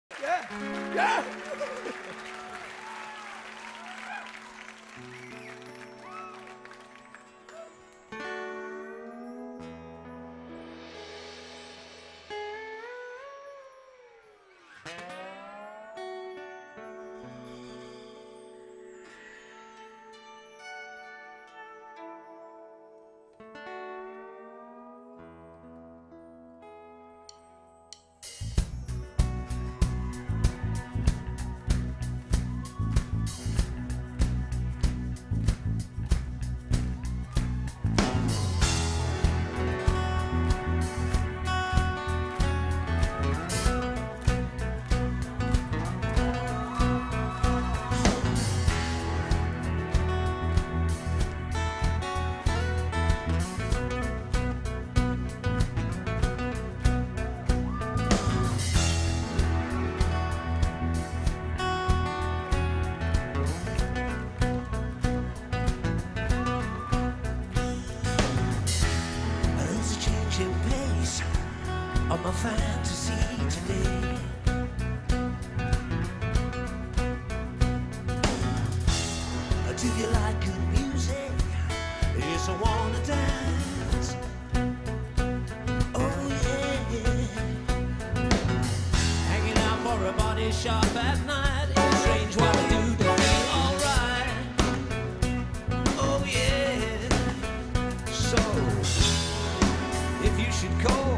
Yeah, yeah. Of my fantasy today. Do you like good music? Yes, I wanna dance. Oh yeah. Hanging out for a body shop at night. It's strange what we do to feel alright. Oh yeah. So, if you should call,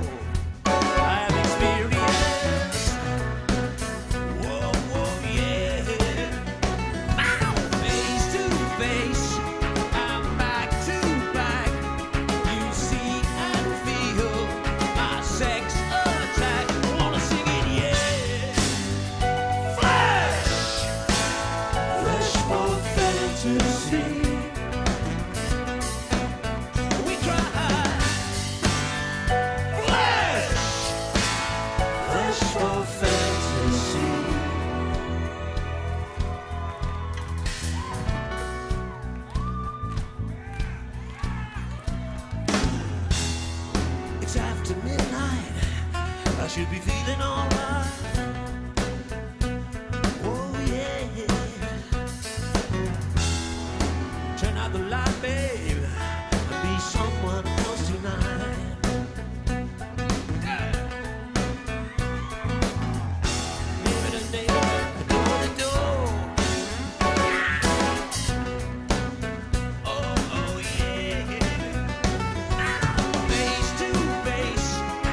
should be feeling alright. Oh yeah. Turn out the light, babe, and be someone else tonight. Living a day, door to door. Oh yeah. Face to face.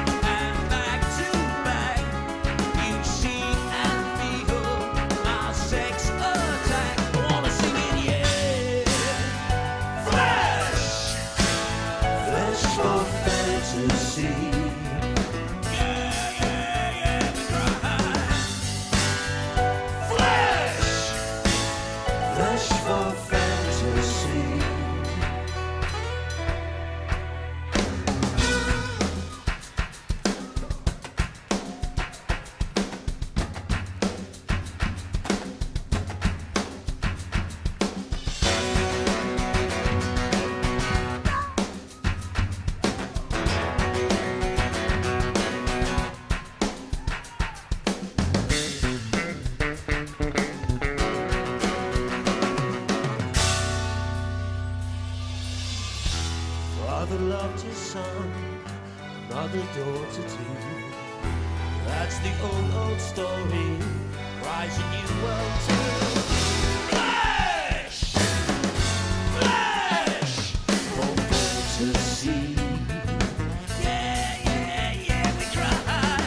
Father loved his son, mother daughter too. That's the old story, rising you well too. Flesh! Flesh! For fantasy. Yeah, yeah, yeah, we cry.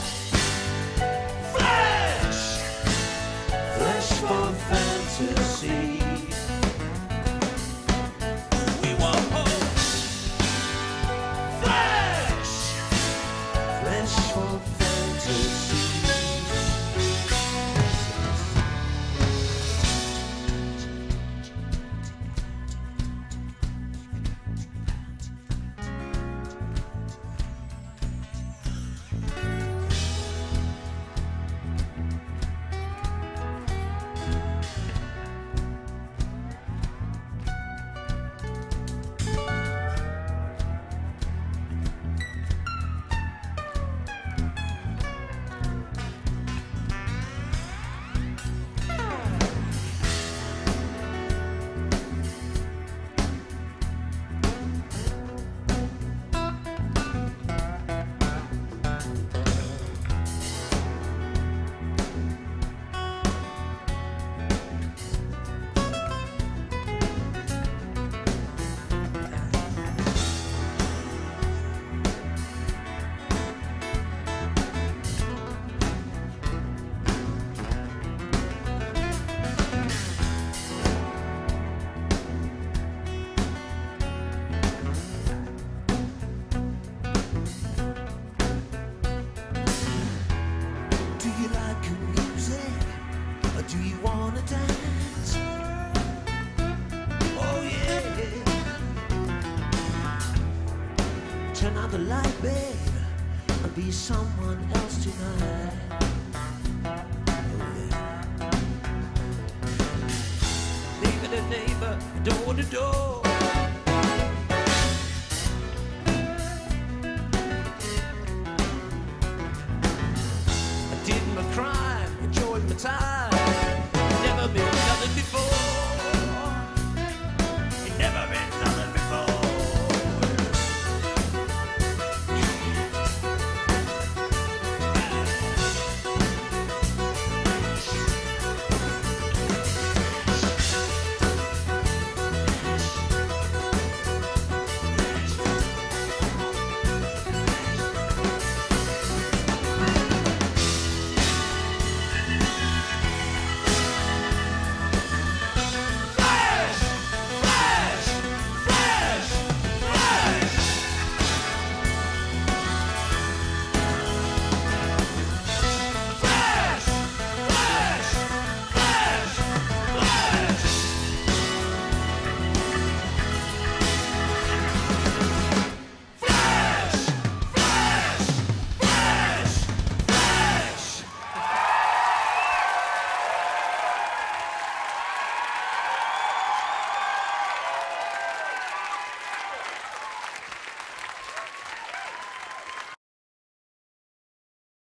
Flesh! Flesh for fantasy. Flesh for fantasy. Do you wanna dance? Oh yeah. Turn out the light, babe, and be someone else tonight. Oh yeah. Neighbor to neighbor, door to door. I did my crime, enjoyed my time.